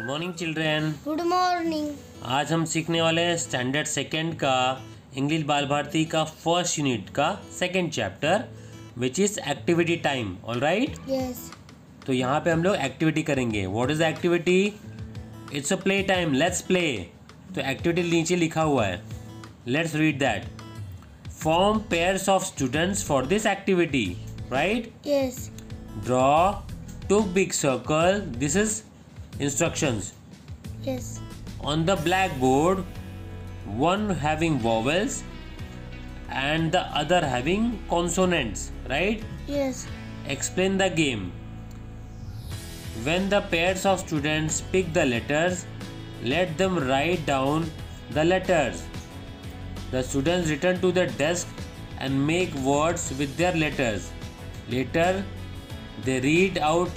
Good morning children. Good morning. आज हम सीखने वाले हैं स्टैंडर्ड सेकेंड का इंग्लिश बाल भारती का फर्स्ट यूनिट का second chapter which is activity time. All right. Yes. तो यहाँ पे हम लोग एक्टिविटी करेंगे। What is activity? It's a play time, let's play. तो एक्टिविटी नीचे लिखा हुआ है, let's read that. Form pairs of students for this activity, right? Yes. Draw two big circle. This is instructions. Yes. On the blackboard, one having vowels and the other having consonants, right? Yes. Explain the game. When the pairs of students pick the letters, let them write down the letters. The students return to the desk and make words with their letters. Later, they read out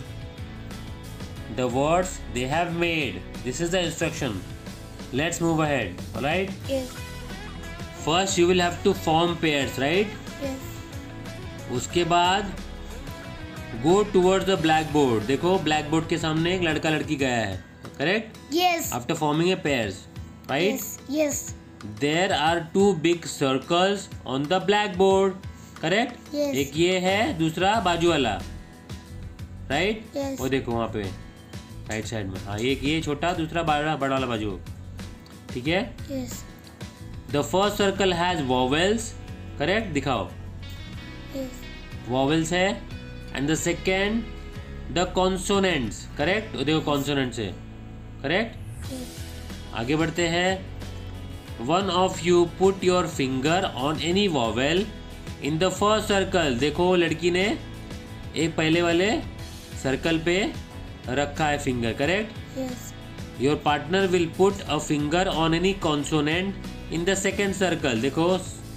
the words they have made. This is the instruction. Let's move ahead. All right? Yes. First you will have to form pairs, right? Yes. उसके बाद go towards the blackboard. देखो blackboard के सामने एक लड़का लड़की गया है, correct? Yes. After forming a pairs, right? Yes. Yes. There are two big circles on the blackboard, correct? Yes. एक ये है, दूसरा बाजू वाला, राइट? Yes. वो देखो वहाँ पे राइट साइड में। हाँ, एक ये छोटा, दूसरा बड़ा वाला बाजू, ठीक है? Yes. The first circle has vowels, correct? दिखाओ, Yes. वॉवेल्स है। And the second the consonants, correct? देखो कॉन्सोनेंट्स है, करेक्ट? Yes. आगे बढ़ते हैं। One of you put your finger on any vowel in the first circle. देखो लड़की ने एक पहले वाले सर्कल पे रखा है finger, correct? Yes. Your partner will put a finger on any consonant in the second circle. देखो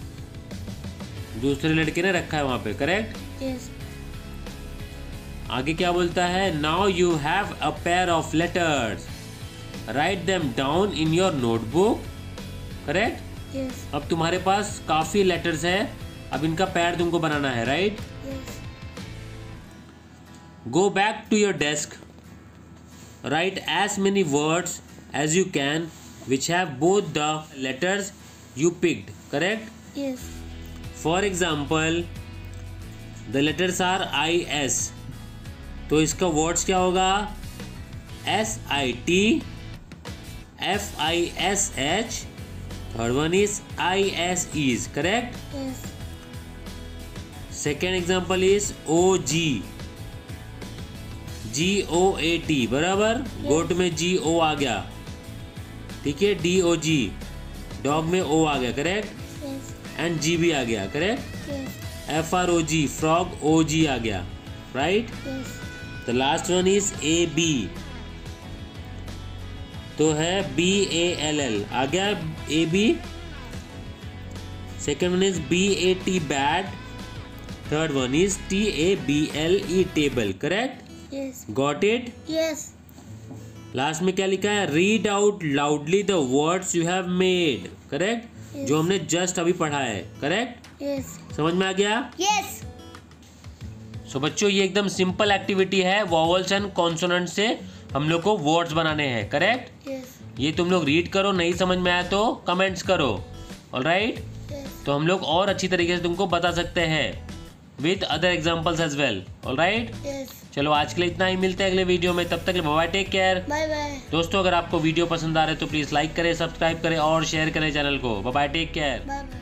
दूसरे लड़के ने रखा है वहां पे, करेक्ट? Yes. आगे क्या बोलता है? Now you have a pair of letters, write them down in your notebook, correct? Yes. अब तुम्हारे पास काफी लेटर्स है, अब इनका पेयर तुमको बनाना है, right? Yes. Go back to your desk. Write as many words as you can which have both the letters you picked. Correct? Yes. For example, the letters are I-S. तो इसका words क्या होगा? S-I-T, F-I-S-H. Third one is I-S-E's. Correct? Yes. Second example is O-G. G-O-A-T, बराबर? गोट में G-O आ गया, ठीक है? D-O-G, dog में O आ गया, करेक्ट? Yes. एंड G भी आ गया, correct? Yes. F-R-O-G, frog, O-G आ गया, राइट? Yes. The last one is A-B, तो है B-A-L-L, आ गया A-B। Second one is B-A-T, bat. Third one is T-A-B-L-E, table, correct? Yes. Got it? Yes. Last में क्या लिखा है? Read out loudly the words you have made, correct? Yes. जो हमने जस्ट अभी पढ़ा है, करेक्ट? Yes. समझ में आ गया? Yes. सो बच्चों ये एकदम सिंपल एक्टिविटी है। वॉवल्स एंड कॉन्सोनेंट से हम लोग को वर्ड्स बनाने हैं, करेक्ट? Yes. ये तुम लोग रीड करो, नहीं समझ में आया तो कमेंट्स करो, ऑलराइट? Yes. तो हम लोग और अच्छी तरीके से तुमको बता सकते हैं with other examples as well, alright? Yes. चलो आज के लिए इतना ही, मिलते हैं अगले वीडियो में। तब तक bye bye, take care. Bye bye. दोस्तों अगर आपको वीडियो पसंद आ रहा है तो प्लीज़ लाइक करें, सब्सक्राइब करें और शेयर करें चैनल को। Bye bye, take care. Bye bye.